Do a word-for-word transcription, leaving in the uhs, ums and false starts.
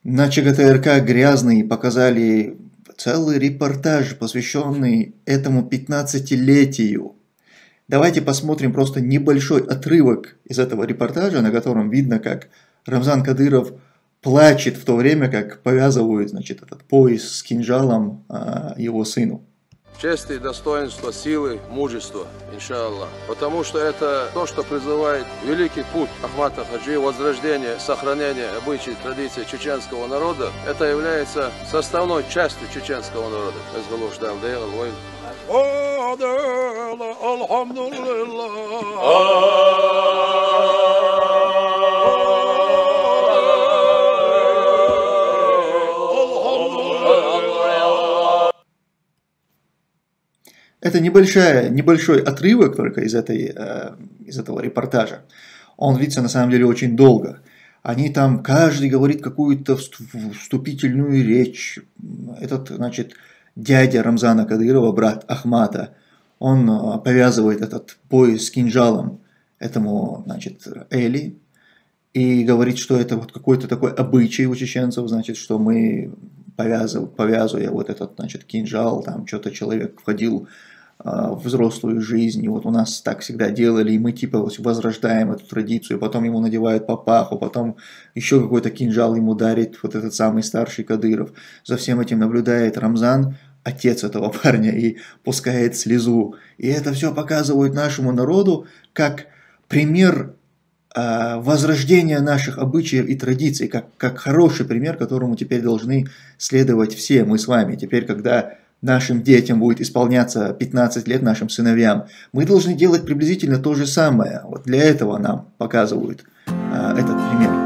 На ЧГТРК «Грязный» показали целый репортаж, посвященный этому пятнадцатилетию. Давайте посмотрим просто небольшой отрывок из этого репортажа, на котором видно, как Рамзан Кадыров плачет в то время, как повязывают, значит, этот пояс с кинжалом а, его сыну. Чести, достоинство, силы, мужество, иншаллах. Потому что это то, что призывает великий путь Ахмата Хаджи, возрождение, сохранение обычаев, традиций чеченского народа. Это является составной частью чеченского народа. Это небольшая, небольшой отрывок только из, этой, э, из этого репортажа. Он длится на самом деле очень долго. Они там, каждый говорит какую-то вступительную речь. Этот, значит, дядя Рамзана Кадырова, брат Ахмата, он э, повязывает этот пояс с кинжалом этому, значит, Эли. И говорит, что это вот какой-то такой обычай у чеченцев, значит, что мы, повязывая, повязывая вот этот, значит, кинжал, там что-то человек входил в взрослую жизнь, и вот у нас так всегда делали, и мы типа возрождаем эту традицию, потом ему надевают папаху, потом еще какой-то кинжал ему дарит вот этот самый старший Кадыров. За всем этим наблюдает Рамзан, отец этого парня, и пускает слезу. И это все показывает нашему народу как пример э, возрождения наших обычаев и традиций, как, как хороший пример, которому теперь должны следовать все мы с вами. Теперь, когда нашим детям будет исполняться пятнадцать лет, нашим сыновьям, мы должны делать приблизительно то же самое. Вот для этого нам показывают э, этот пример.